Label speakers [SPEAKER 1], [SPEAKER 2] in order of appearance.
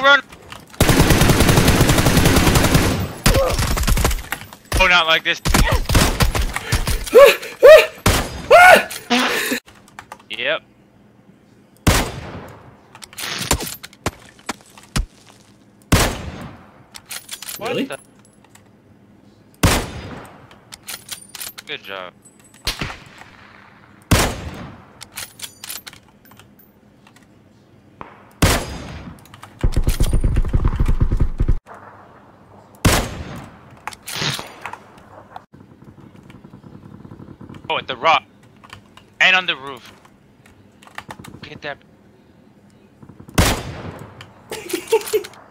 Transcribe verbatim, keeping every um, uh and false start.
[SPEAKER 1] run! Oh, not like this. Yep.
[SPEAKER 2] Really?
[SPEAKER 1] What the? Good job. Oh, at the rock. And on the roof. Get that.